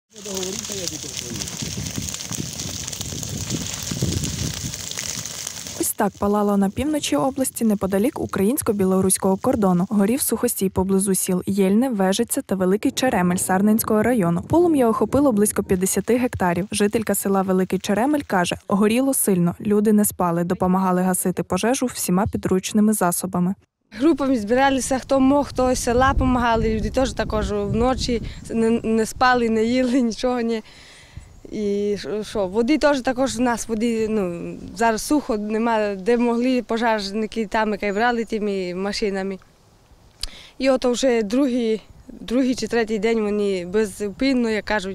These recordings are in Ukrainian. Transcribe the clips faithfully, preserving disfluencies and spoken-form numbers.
Ось так палало на півночі області неподалік українсько-білоруського кордону. Горів сухостій поблизу сіл Єльне, Вежиця та Великий Черемель Сарненського району. Полум'я охопило близько п'ятдесят гектарів. Жителька села Великий Черемель каже, горіло сильно, люди не спали, допомагали гасити пожежу всіма підручними засобами. Групами збиралися, хто мог, хто з села допомагали, люди теж також вночі не, не спали, не їли, нічого не. І що, води теж також у нас, води, ну, зараз сухо, немає, де могли пожежники там, які брали тими машинами. І от вже другий, другий чи третій день вони безупинно, як кажуть,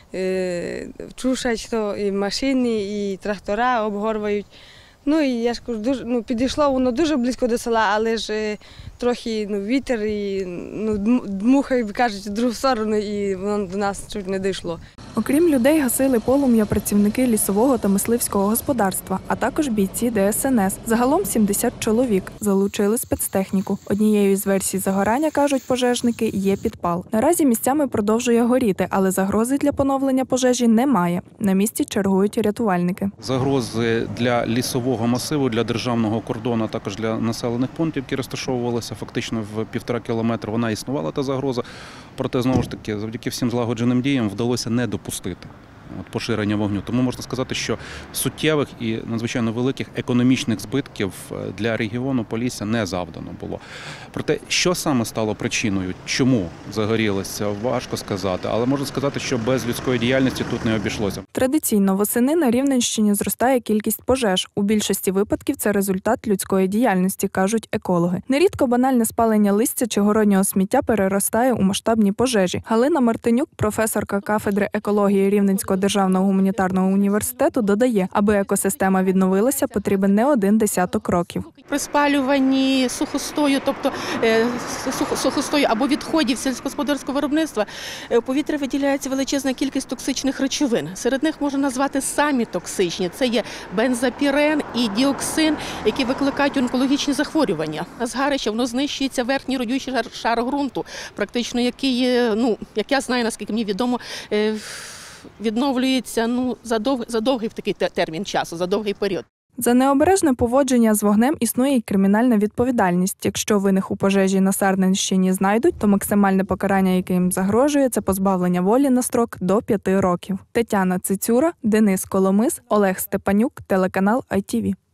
чушать, то і машини, і трактора обгорюють. Ну і я ж кажу, дуже, ну, підійшло воно дуже близько до села, але ж трохи ну, вітер і ну, дмухає, кажуть, в другу сторону, і воно до нас чуть не дійшло. Окрім людей, гасили полум'я працівники лісового та мисливського господарства, а також бійці Де Ес Ен Ес. Загалом сімдесят чоловік. Залучили спецтехніку. Однією з версій загорання, кажуть пожежники, є підпал. Наразі місцями продовжує горіти, але загрози для поновлення пожежі немає. На місці чергують рятувальники. Загрози для лісового масиву, для державного кордону, а також для населених пунктів, які розташовувалися фактично в півтора кілометра, вона існувала, та загроза. Проте, знову ж таки, завдяки всім злагодженим діям вдалося не допустити поширення вогню. Тому можна сказати, що суттєвих і надзвичайно великих економічних збитків для регіону Полісся не завдано було. Проте, що саме стало причиною, чому загорілося, важко сказати. Але можна сказати, що без людської діяльності тут не обійшлося. Традиційно восени на Рівненщині зростає кількість пожеж. У більшості випадків це результат людської діяльності, кажуть екологи. Нерідко банальне спалення листя чи городнього сміття переростає у масштабні пожежі. Галина Мартинюк, професорка кафедри екології Рівненського державного гуманітарного університету, додає, аби екосистема відновилася, потрібен не один десяток років. При спалюванні сухостою, тобто сухостою або відходів сільськогосподарського виробництва, у повітря виділяється величезна кількість токсичних речовин. Серед них можна назвати самі токсичні. Це є бензопірен і діоксин, які викликають онкологічні захворювання. На згарище воно знищується верхній родючий шар ґрунту, практично який, ну, як я знаю, наскільки мені відомо, відновлюється ну, за, дов, за довгий такий термін часу, за довгий період. За необережне поводження з вогнем існує й кримінальна відповідальність. Якщо винних у пожежі на Сарненщині знайдуть, то максимальне покарання, яке їм загрожує, це позбавлення волі на строк до п'яти років. Тетяна Цицюра, Денис Коломис, Олег Степанюк, телеканал Ай Ті Ві.